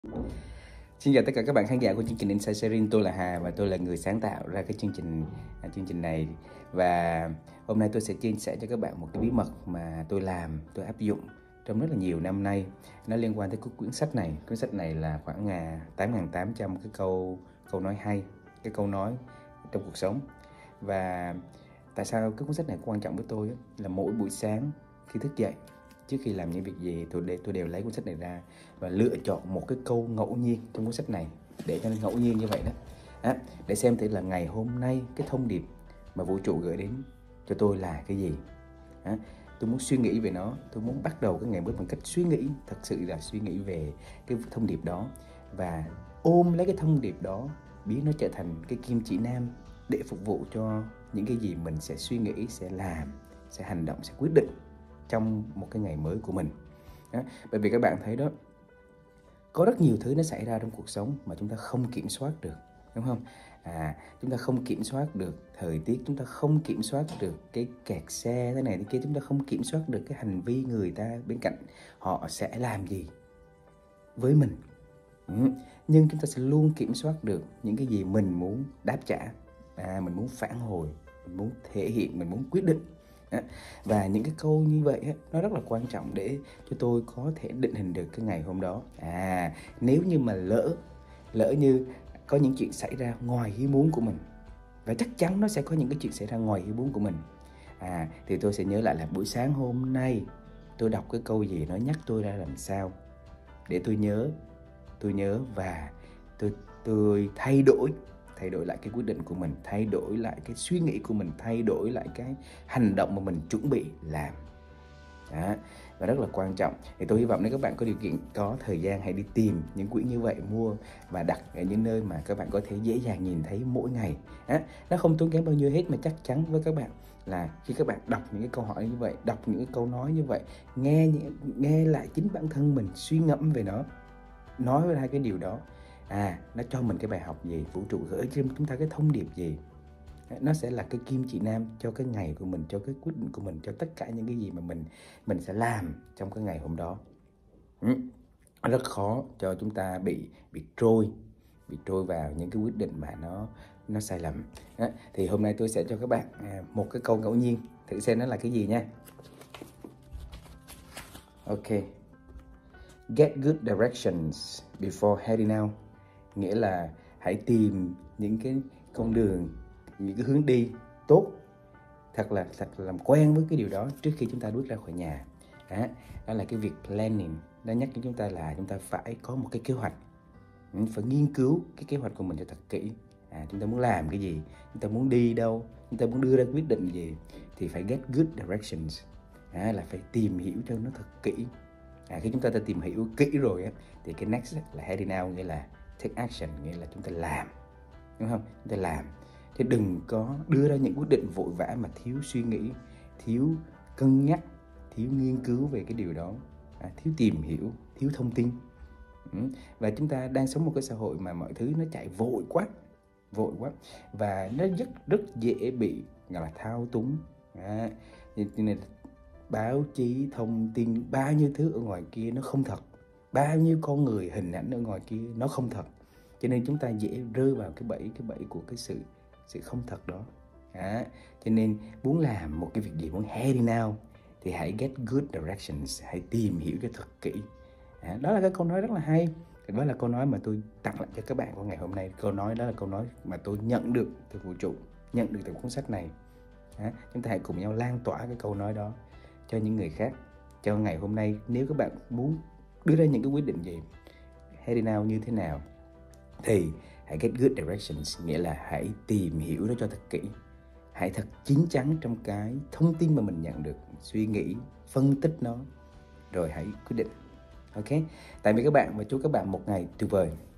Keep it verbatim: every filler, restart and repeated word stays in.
Xin chào tất cả các bạn khán giả của chương trình Inside Series. Tôi là Hà và tôi là người sáng tạo ra cái chương trình à, chương trình này. Và hôm nay tôi sẽ chia sẻ cho các bạn một cái bí mật mà tôi làm, tôi áp dụng trong rất là nhiều năm nay. Nó liên quan tới cuốn sách này. Cuốn sách này là khoảng tám nghìn tám trăm cái câu câu nói hay, cái câu nói trong cuộc sống. Và tại sao cái cuốn sách này quan trọng với tôi là mỗi buổi sáng khi thức dậy, trước khi làm những việc gì tôi đều, tôi đều lấy cuốn sách này ra và lựa chọn một cái câu ngẫu nhiên trong cuốn sách này, để cho nó ngẫu nhiên như vậy đó à, để xem thử là ngày hôm nay cái thông điệp mà vũ trụ gửi đến cho tôi là cái gì. à, tôi muốn suy nghĩ về nó, tôi muốn bắt đầu cái ngày mới bằng cách suy nghĩ, thật sự là suy nghĩ về cái thông điệp đó và ôm lấy cái thông điệp đó, biến nó trở thành cái kim chỉ nam để phục vụ cho những cái gì mình sẽ suy nghĩ, sẽ làm, sẽ hành động, sẽ quyết định trong một cái ngày mới của mình. Đó. Bởi vì các bạn thấy đó, có rất nhiều thứ nó xảy ra trong cuộc sống mà chúng ta không kiểm soát được, đúng không? À, chúng ta không kiểm soát được thời tiết, chúng ta không kiểm soát được cái kẹt xe thế này thế kia, chúng ta không kiểm soát được cái hành vi người ta bên cạnh họ sẽ làm gì với mình. Ừ. Nhưng chúng ta sẽ luôn kiểm soát được những cái gì mình muốn đáp trả, à, mình muốn phản hồi, mình muốn thể hiện, mình muốn quyết định. Và những cái câu như vậy nó rất là quan trọng để cho tôi có thể định hình được cái ngày hôm đó. À, nếu như mà lỡ lỡ như có những chuyện xảy ra ngoài ý muốn của mình, và chắc chắn nó sẽ có những cái chuyện xảy ra ngoài ý muốn của mình, à, thì tôi sẽ nhớ lại là buổi sáng hôm nay tôi đọc cái câu gì nó nhắc tôi ra làm sao, để tôi nhớ tôi nhớ và tôi tôi thay đổi thay đổi lại cái quyết định của mình, thay đổi lại cái suy nghĩ của mình, thay đổi lại cái hành động mà mình chuẩn bị làm. Đó. Và rất là quan trọng. Thì tôi hy vọng nếu các bạn có điều kiện, có thời gian, hãy đi tìm những quyển như vậy, mua và đặt ở những nơi mà các bạn có thể dễ dàng nhìn thấy mỗi ngày. Đó. Nó không tốn kém bao nhiêu hết, mà chắc chắn với các bạn là khi các bạn đọc những cái câu hỏi như vậy, đọc những cái câu nói như vậy, nghe nghe lại chính bản thân mình suy ngẫm về nó, nói ra cái điều đó, à, nó cho mình cái bài học gì, vũ trụ gửi cho chúng ta cái thông điệp gì, nó sẽ là cái kim chỉ nam cho cái ngày của mình, cho cái quyết định của mình, cho tất cả những cái gì mà mình mình sẽ làm trong cái ngày hôm đó. ừ. Rất khó cho chúng ta bị bị trôi bị trôi vào những cái quyết định mà nó nó sai lầm. Đó. Thì hôm nay tôi sẽ cho các bạn một cái câu ngẫu nhiên, thử xem nó là cái gì nha. Ok. Get good directions before heading out. Nghĩa là hãy tìm những cái con đường, những cái hướng đi tốt, thật là thật là làm quen với cái điều đó trước khi chúng ta bước ra khỏi nhà. Đó, đó là cái việc planning. Nó nhắc cho chúng ta là chúng ta phải có một cái kế hoạch, phải nghiên cứu cái kế hoạch của mình cho thật kỹ. À, chúng ta muốn làm cái gì, chúng ta muốn đi đâu, chúng ta muốn đưa ra quyết định gì, thì phải get good directions. À, là phải tìm hiểu cho nó thật kỹ. À, khi chúng ta đã tìm hiểu kỹ rồi á, thì cái next là heading out, nghĩa là take action, nghĩa là chúng ta làm, đúng không? Chúng ta làm, chứ đừng có đưa ra những quyết định vội vã mà thiếu suy nghĩ, thiếu cân nhắc, thiếu nghiên cứu về cái điều đó, à, thiếu tìm hiểu, thiếu thông tin. ừ. Và chúng ta đang sống một cái xã hội mà mọi thứ nó chạy vội quá, vội quá, và nó rất rất dễ bị gọi là thao túng. À, nên báo chí, thông tin, bao nhiêu thứ ở ngoài kia nó không thật, bao nhiêu con người, hình ảnh ở ngoài kia nó không thật, cho nên chúng ta dễ rơi vào cái bẫy cái bẫy của cái sự sự không thật đó. À, cho nên muốn làm một cái việc gì, muốn heading out, thì hãy get good directions, hãy tìm hiểu cho thật kỹ. À, đó là cái câu nói rất là hay. Đó là câu nói mà tôi tặng lại cho các bạn của ngày hôm nay. Câu nói đó là câu nói mà tôi nhận được từ vũ trụ, nhận được từ cuốn sách này. À, chúng ta hãy cùng nhau lan tỏa cái câu nói đó cho những người khác. Cho ngày hôm nay, nếu các bạn muốn đưa ra những cái quyết định gì, heading out như thế nào, thì hãy get good directions, nghĩa là hãy tìm hiểu nó cho thật kỹ, hãy thật chín chắn trong cái thông tin mà mình nhận được, suy nghĩ, phân tích nó, rồi hãy quyết định. Ok, tạm biệt các bạn và chúc các bạn một ngày tuyệt vời.